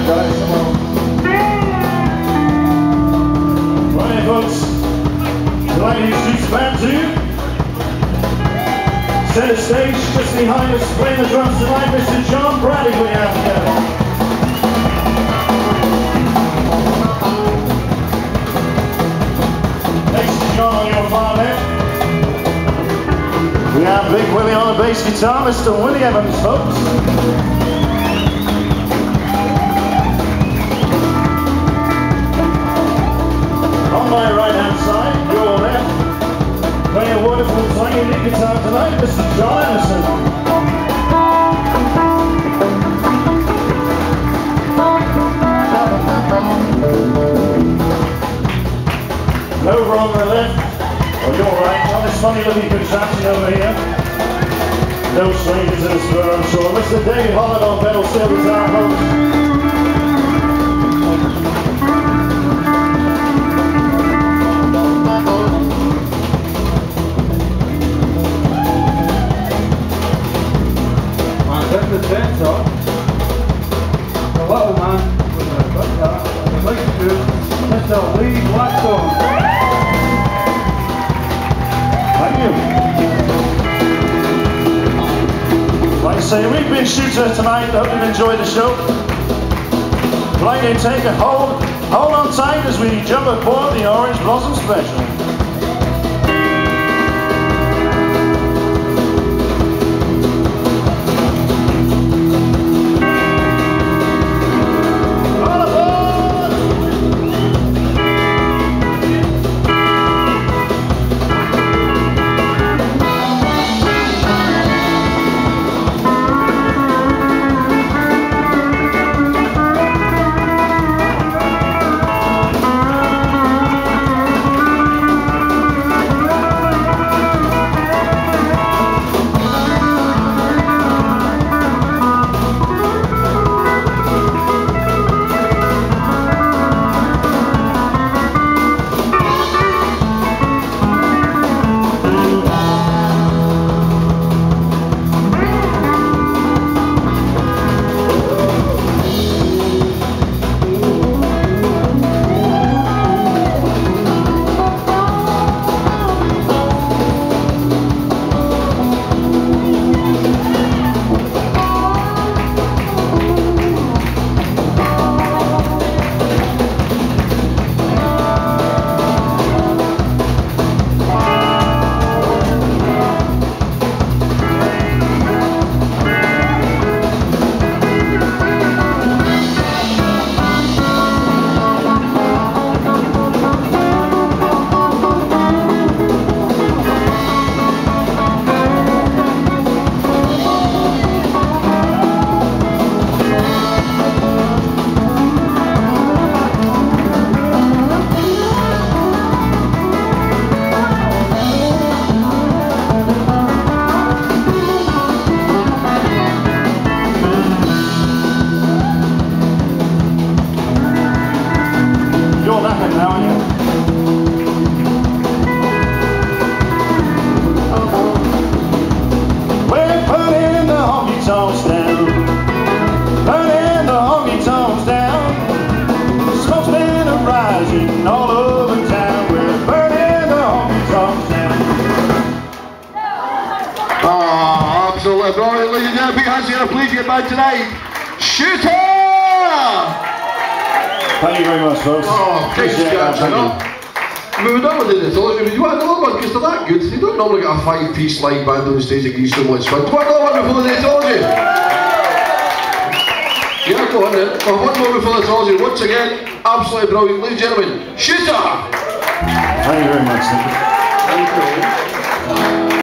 guys. Come on. Right, folks. I'd like to introduce the band to you. Center stage, just behind us, playing the drums tonight, Mr. John Bradley. We have together. Next to John on your far left. We have Big Willie on the bass guitar, Mr. Willie Evans, folks. On my right-hand side, your left, playing a wonderful twangy lead guitar tonight, Mr. John Anderson. Over on the left, or your right, on this funny-looking contraption over here. No strangers in the Spur, I'm sure. Mr. David Holland on pedal steel guitar, folks. The center, the little man with the guitar, the microphone, Mr. Lee Blackstone. Thank you. Like I say, we've been shooter tonight. I hope you've enjoyed the show. I'd like to take a hold on tight as we jump aboard the Orange Blossom Special. We're burning the honky tonks down, burning the honky tonks down. Smoke's been rising all over town. We're burning the honky tonks down. Ah, absolutely brilliant, ladies and gentlemen. Big hands together, please, get back tonight. Shooter! Thank you very much, folks. Oh, appreciate that. Thank you. I mean, we normally do this, you want another one because they're that good. They don't normally get a 5-piece live band on stage that gives so much fun. Do you want another one before they told you? Yeah, go on then. Well, one more before they told you. Once again, absolutely brilliant. Ladies and gentlemen, Shooter! Thank you very much. Thank you.